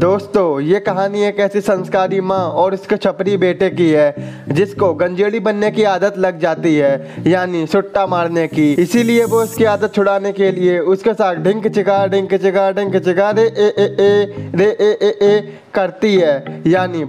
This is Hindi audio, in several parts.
दोस्तों, ये कहानी एक ऐसी संस्कारी माँ और उसके छपरी बेटे की है जिसको गंजेड़ी बनने की आदत लग जाती है, यानी सुट्टा मारने की। इसीलिए वो उसकी आदत छुड़ाने के लिए उसके साथ ढिंक चिका रे ए करती है, यानी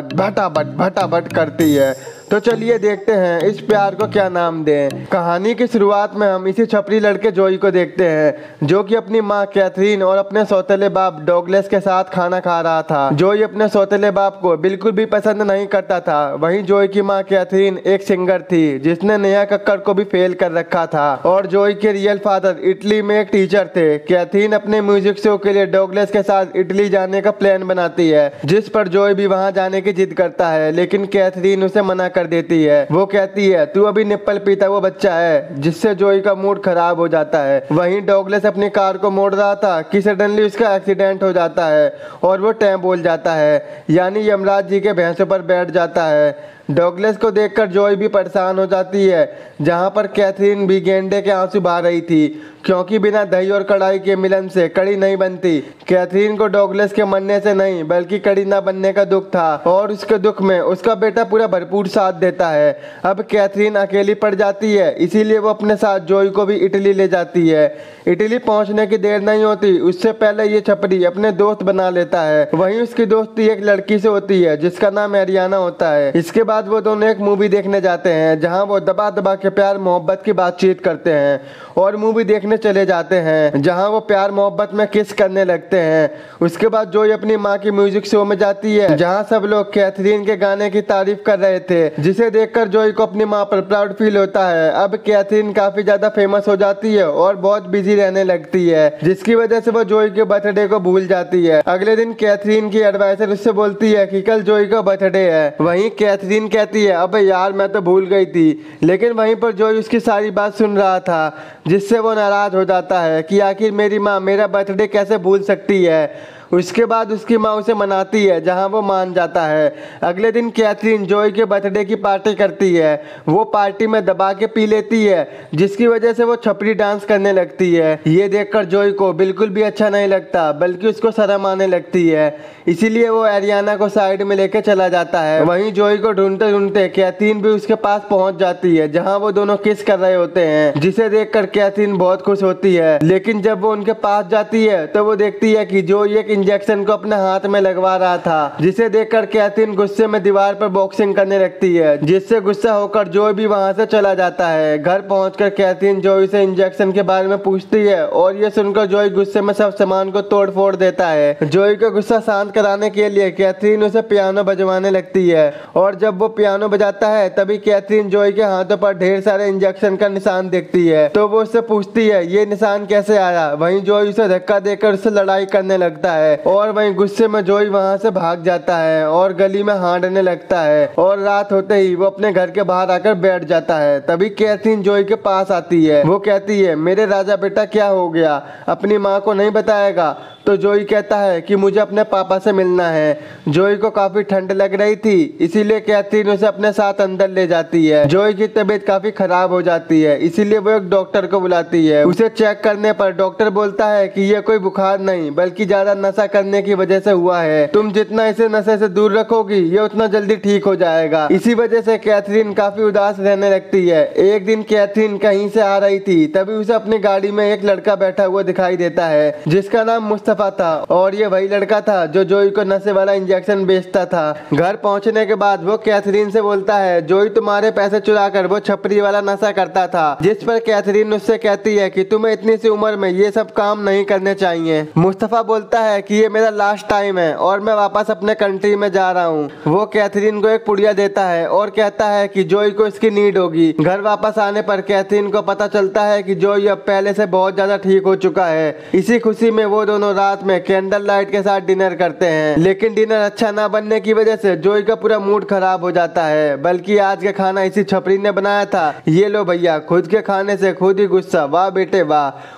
भटाभट करती है। तो चलिए देखते हैं इस प्यार को क्या नाम दें। कहानी की शुरुआत में हम इसी छपरी लड़के जोई को देखते हैं, जो कि अपनी माँ कैथरीन और अपने सौतेले बाप डॉगलेस के साथ खाना खा रहा था। जोई अपने सौतेले बाप को बिल्कुल भी पसंद नहीं करता था। वहीं जोई की माँ कैथरीन एक सिंगर थी जिसने नेहा कक्कड़ को भी फेल कर रखा था, और जोई के रियल फादर इटली में एक टीचर थे। कैथरीन अपने म्यूजिक शो के लिए डॉगलेस के साथ इटली जाने का प्लान बनाती है, जिस पर जोई भी वहाँ जाने की जिद करता है, लेकिन कैथरीन उसे मना कर देती है। वो कहती है तू अभी निप्पल पीता हुआ बच्चा है, जिससे जोई का मूड खराब हो जाता है। वहीं डॉगलेस अपनी कार को मोड़ रहा था कि सडनली उसका एक्सीडेंट हो जाता है और वो टैं बोल जाता है, यानी यमराज जी के भैंसों पर बैठ जाता है। डॉगलेस को देखकर जोई भी परेशान हो जाती है, जहां पर कैथरीन भी गेंडे के आंसू बहा रही थी, क्योंकि बिना दही और कढ़ाई के मिलन से कड़ी नहीं बनती। कैथरीन को डॉगलेस के मरने से नहीं बल्कि कड़ी ना बनने का दुख था, और उसके दुख में उसका बेटा पूरा भरपूर साथ देता है। अब कैथरीन अकेली पड़ जाती है, इसीलिए वो अपने साथ जोई को भी इटली ले जाती है। इटली पहुंचने की देर नहीं होती, उससे पहले ये छपरी अपने दोस्त बना लेता है। वहीं उसकी दोस्ती एक लड़की से होती है जिसका नाम एरियाना होता है। इसके बाद वो दोनों एक मूवी देखने जाते हैं, जहां वो दबा दबा के प्यार मोहब्बत की बातचीत करते हैं, और मूवी देखने चले जाते हैं जहां वो प्यार मोहब्बत में किस करने लगते हैं। उसके बाद जोई अपनी माँ की म्यूजिक शो में जाती है, जहां सब लोग कैथरीन के गाने की तारीफ कर रहे थे, जिसे देखकर जोई को अपनी माँ पर प्राउड फील होता है। अब कैथरीन काफी ज्यादा फेमस हो जाती है और बहुत बिजी रहने लगती है, जिसकी वजह से वो जोई के बर्थडे को भूल जाती है। अगले दिन कैथरीन की एडवाइजर उससे बोलती है कि कल जोई का बर्थडे है। वहीं कैथरीन कहती है अबे यार मैं तो भूल गई थी, लेकिन वहीं पर जोई उसकी सारी बात सुन रहा था, जिससे वो नाराज हो जाता है कि आखिर मेरी माँ मेरा बर्थडे कैसे भूल सकती है। उसके बाद उसकी माँ उसे मनाती है, जहां वो मान जाता है। अगले दिन कैथरीन जोई के बर्थडे की पार्टी करती है। वो पार्टी में दबा के पी लेती है, जिसकी वजह से वो छपरी डांस करने लगती है। ये देखकर जोई को बिल्कुल भी अच्छा नहीं लगता, बल्कि उसको शर्म आने लगती है। इसीलिए वो एरियाना को साइड में लेकर चला जाता है। वहीं जोई को ढूंढते ढूंढते कैथरीन भी उसके पास पहुंच जाती है, जहां वो दोनों किस कर रहे होते हैं, जिसे देखकर कैथरीन बहुत खुश होती है। लेकिन जब वो उनके पास जाती है तो वो देखती है कि जोई एक इंजेक्शन को अपने हाथ में लगवा रहा था, जिसे देखकर कैथरीन गुस्से में दीवार पर बॉक्सिंग करने लगती है, जिससे गुस्सा होकर जोई भी वहां से चला जाता है। घर पहुंचकर कैथरीन जोई से इंजेक्शन के बारे में पूछती है, और ये सुनकर जोई गुस्से में सब सामान को तोड़ फोड़ देता है। जोई का गुस्सा शांत कराने के लिए कैथरीन उसे पियानो बजवाने लगती है, और जब वो पियानो बजाता है तभी कैथरीन जोई के हाथों पर ढेर सारे इंजेक्शन का निशान देखती है। तो वो उससे पूछती है ये निशान कैसे आया। वहीं जोई उसे धक्का देकर उससे लड़ाई करने लगता है, और वहीं गुस्से में जोई वहां से भाग जाता है और गली में हांडने लगता है, और रात होते ही वो अपने घर के बाहर आकर बैठ जाता है। तभी कैथरीन जोई के पास आती है। वो कहती है मेरे राजा बेटा क्या हो गया, अपनी माँ को नहीं बताएगा। तो जोई कहता है कि मुझे अपने पापा से मिलना है। जोई को काफी ठंड लग रही थी, इसीलिए कैथरीन उसे अपने साथ अंदर ले जाती है। जोई की तबीयत काफी खराब हो जाती है, इसीलिए वो एक डॉक्टर को बुलाती है। उसे चेक करने पर डॉक्टर बोलता है कि ये कोई बुखार नहीं बल्कि ज्यादा नशा करने की वजह से हुआ है। तुम जितना इसे नशे से दूर रखोगी ये उतना जल्दी ठीक हो जाएगा। इसी वजह से कैथरीन काफी उदास रहने लगती है। एक दिन कैथरीन कहीं से आ रही थी, तभी उसे अपनी गाड़ी में एक लड़का बैठा हुआ दिखाई देता है, जिसका नाम मुस्तफा था, और ये वही लड़का था जो जोई को नशे वाला इंजेक्शन बेचता था। घर पहुंचने के बाद वो कैथरीन से बोलता है जोई तुम्हारे पैसे चुराकर वो छपरी वाला नशा करता था, जिस पर कैथरीन उससे कहती है कि तुम्हें इतनी सी उम्र में ये सब काम नहीं करने चाहिए। मुस्तफा बोलता है कि ये मेरा लास्ट टाइम है और मैं वापस अपने कंट्री में जा रहा हूँ। वो कैथरीन को एक पुड़िया देता है और कहता है कि जोई को इसकी नीड होगी। घर वापस आने पर कैथरीन को पता चलता है कि जोई अब पहले से बहुत ज्यादा ठीक हो चुका है। इसी खुशी में वो दोनों रात में कैंडल लाइट के साथ डिनर करते हैं, लेकिन डिनर अच्छा ना बनने की वजह से जोई का पूरा मूड खराब हो जाता है। बल्कि आज का खाना इसी छपरी ने बनाया था। ये लो भैया, खुद के खाने से खुद ही गुस्सा, वाह बेटे वाह।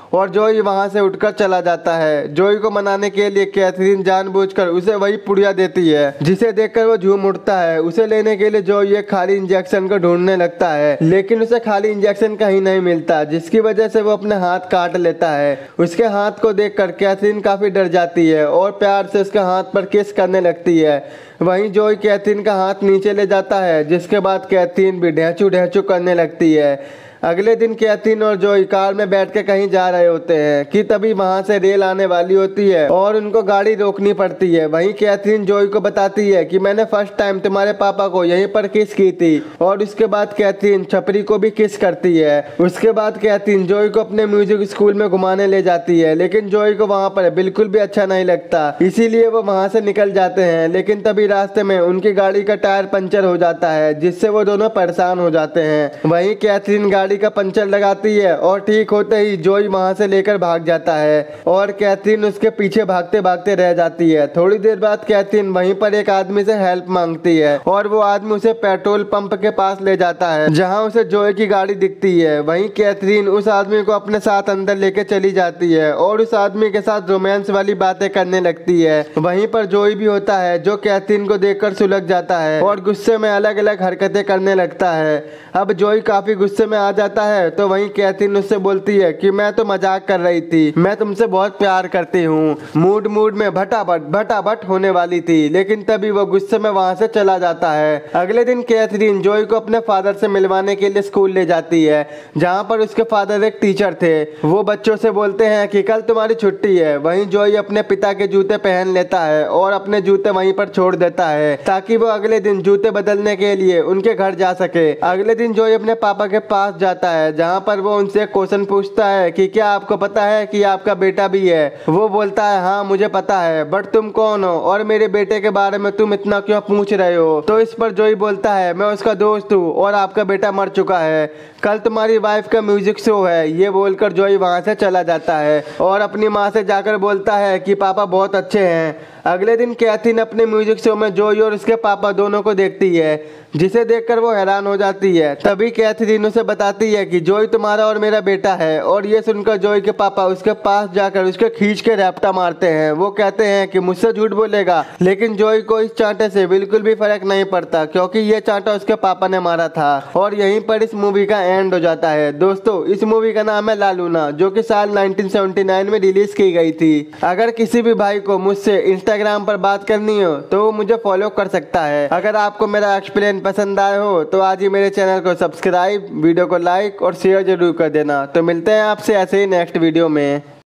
और जोई वहाँ से उठकर चला जाता है। जोई को मनाने के लिए कैथरीन जानबूझकर उसे वही पुड़िया देती है, जिसे देखकर वो झूम उठता है। उसे लेने के लिए जोई एक खाली इंजेक्शन को ढूंढने लगता है, लेकिन उसे खाली इंजेक्शन कहीं नहीं मिलता, जिसकी वजह से वो अपने हाथ काट लेता है। उसके हाथ को देखकर कैथरीन काफी डर जाती है और प्यार से उसके हाथ पर किस करने लगती है। वहीं जोई कैथरीन का हाथ नीचे ले जाता है, जिसके बाद कैथरीन भी ढेंचू ढेंचू करने लगती है। अगले दिन कैथरीन और जोई कार में बैठ के कहीं जा रहे होते हैं कि तभी वहां से रेल आने वाली होती है और उनको गाड़ी रोकनी पड़ती है। वहीं कैथरीन जोई को बताती है कि मैंने फर्स्ट टाइम तुम्हारे पापा को यहीं पर किस की थी, और उसके बाद कैथरीन छपरी को भी किस करती है। उसके बाद कैथरीन जोई को अपने म्यूजिक स्कूल में घुमाने ले जाती है, लेकिन जोई को वहां पर बिल्कुल भी अच्छा नहीं लगता, इसीलिए वो वहां से निकल जाते हैं। लेकिन तभी रास्ते में उनकी गाड़ी का टायर पंचर हो जाता है, जिससे वो दोनों परेशान हो जाते हैं। वहीं कैथरीन गाड़ी का पंचर लगाती है और ठीक होते ही जोई वहां से लेकर भाग जाता है और कैथरीन उसके पीछे भागते भागते रह जाती है। थोड़ी देर बाद कैथरीन वहीं पर एक आदमी से हेल्प मांगती है और वो आदमी उसे पेट्रोल पंप के पास ले जाता है, जहां उसे जोई की गाड़ी दिखती है। वहीं कैथरीन उस आदमी को अपने साथ अंदर लेके चली जाती है और उस आदमी के साथ रोमांस वाली बातें करने लगती है। वहीं पर जोई भी होता है, जो कैथरीन को देखकर सुलग जाता है और गुस्से में अलग अलग हरकतें करने लगता है। अब जोई काफी गुस्से में आ जाता है, तो वहीं कैथरीन उससे बोलती है कि मैं तो मजाक कर रही थी, मैं तुमसे बहुत प्यार करती हूँ। मूड में भटाभट होने वाली थी, लेकिन तभी वो गुस्से में वहां से चला जाता है। अगले दिन कैथरीन जोई को अपने फादर से मिलवाने के लिए स्कूल ले जाती है, जहाँ पर उसके फादर एक टीचर थे। वो बच्चों से बोलते हैं कि कल तुम्हारी छुट्टी है। वहीं जोई अपने पिता के जूते पहन लेता है और अपने जूते वहीं पर छोड़ देता है, ताकि वो अगले दिन जूते बदलने के लिए उनके घर जा सके। अगले दिन जोई अपने पापा के पास जाता है, जहाँ पर वो उनसे क्वेश्चन पूछता है कि क्या आपको पता है कि आपका बेटा भी है। वो बोलता है हाँ मुझे पता है, बट तुम कौन हो और मेरे बेटे के बारे में तुम इतना क्यों पूछ रहे हो। तो इस पर जोई बोलता है मैं उसका दोस्त हूँ और आपका बेटा मर चुका है, कल तुम्हारी वाइफ का म्यूजिक शो है। ये बोलकर जोई वहां से चला जाता है और अपनी माँ से जाकर बोलता है कि पापा बहुत अच्छे हैं। अगले दिन कैथरीन अपने म्यूजिक शो में जोई और उसके पापा दोनों को देखती है, जिसे देखकर वो हैरान हो जाती है। तभी कैथरीन उसे बताती है कि जोई तुम्हारा और मेरा बेटा है, और ये सुनकर जोई के पापा उसके पास जाकर उसके खींच के रैप्टा मारते हैं। वो कहते हैं कि मुझसे झूठ बोलेगा, लेकिन जोई को इस चांटे से बिल्कुल भी फर्क नहीं पड़ता, क्योंकि ये चांटा उसके पापा ने मारा था। और यहीं पर इस मूवी का एंड हो जाता है। दोस्तों इस मूवी का नाम है ला लूना, जो कि साल 1979 में रिलीज की गई थी। अगर किसी भी भाई को मुझसे इंस्टाग्राम पर बात करनी हो तो वो मुझे फॉलो कर सकता है। अगर आपको मेरा एक्सप्लेन पसंद आया हो तो आज ही मेरे चैनल को सब्सक्राइब, वीडियो को लाइक और शेयर जरूर कर देना। तो मिलते हैं आपसे ऐसे ही नेक्स्ट वीडियो में।